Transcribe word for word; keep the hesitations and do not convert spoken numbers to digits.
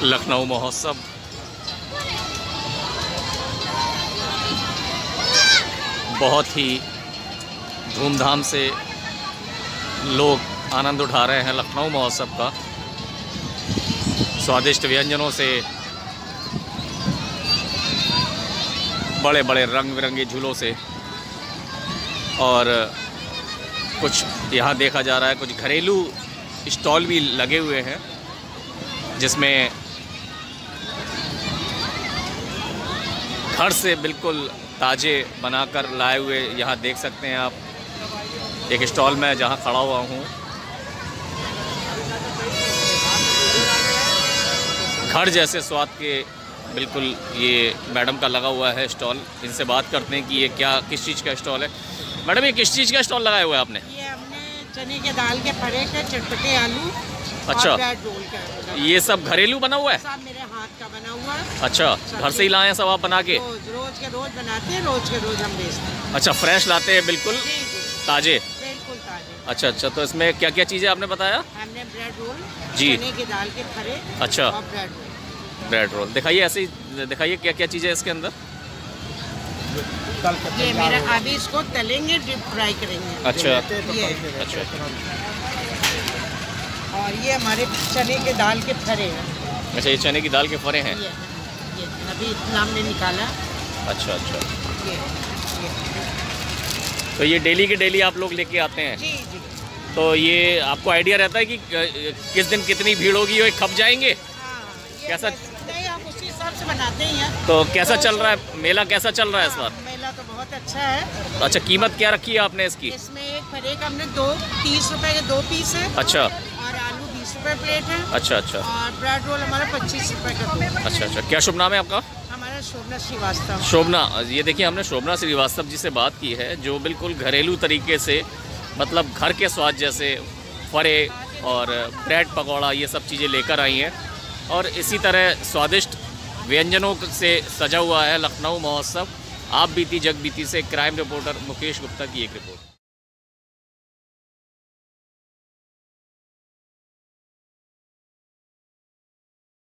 लखनऊ महोत्सव बहुत ही धूमधाम से लोग आनंद उठा रहे हैं लखनऊ महोत्सव का। स्वादिष्ट व्यंजनों से, बड़े बड़े रंग बिरंगे झूलों से, और कुछ यहाँ देखा जा रहा है कुछ घरेलू स्टॉल भी लगे हुए हैं जिसमें घर से बिल्कुल ताज़े बनाकर लाए हुए, यहाँ देख सकते हैं आप एक स्टॉल में जहाँ खड़ा हुआ हूँ। घर जैसे स्वाद के बिल्कुल ये मैडम का लगा हुआ है स्टॉल। इनसे बात करते हैं कि ये क्या किस चीज़ का स्टॉल है। मैडम ये किस चीज़ का स्टॉल लगाया हुआ है आपने? ये हमने चने के दाल के फरे के चटपटे आलू। अच्छा, रोल का ये सब घरेलू बना हुआ है? सब मेरे हाथ का बना हुआ है। अच्छा, घर से ही लाए हैं सब आप बना के? रोज रोज के रोज बनाते हैं, रोज के रोज हम बेचते हैं। अच्छा, फ्रेश लाते हैं, बिल्कुल ताज़े? बिल्कुल ताज़े। अच्छा अच्छा, तो इसमें क्या क्या चीज़ें आपने बताया? हमने ब्रेड रोल, जी, चने के दाल के फरे, अच्छा, और ब्रेड रोल। ब्रेड रोल दिखाइए, ऐसे ही दिखाइए क्या क्या चीज़ें इसके अंदर। ये मेरा अभी इसको तलेंगे, डीप फ्राई करेंगे। अच्छा ये अच्छा, और ये हमारे चने के दाल के फरे हैं। अच्छा, ये चने की दाल के फरे हैं। ये, ये अभी इतना हमने निकाला। अच्छा अच्छा, ये, ये। तो ये डेली के डेली आप लोग लेके आते हैं? जी जी। तो ये आपको आइडिया रहता है कि किस दिन कितनी भीड़ होगी और खप जाएंगे? हाँ, कैसा? नहीं, हम उसी हिसाब से बनाते हैं। तो कैसा चल रहा है मेला, कैसा चल रहा है इस बार? मेला तो बहुत अच्छा है। अच्छा, कीमत क्या रखी है आपने इसकी? इसमें एक फरे का हमने दो तीस रुपए के दो पीस है। अच्छा, और आलू बीस रुपए प्लेट है। अच्छा अच्छा, और ब्रेड रोल हमारा पच्चीस रुपए का दो। अच्छा अच्छा। क्या शुभ नाम है आपका? हमारा शोभना श्रीवास्तव। शोभना, ये देखिए हमने शोभना श्रीवास्तव जी से बात की है जो बिल्कुल घरेलू तरीके से, मतलब घर के स्वाद जैसे फरे और ब्रेड पकौड़ा ये सब चीज़ें लेकर आई हैं। और इसी तरह स्वादिष्ट व्यंजनों से सजा हुआ है लखनऊ महोत्सव। आप बीती जग बीती से क्राइम रिपोर्टर मुकेश गुप्ता की एक रिपोर्ट।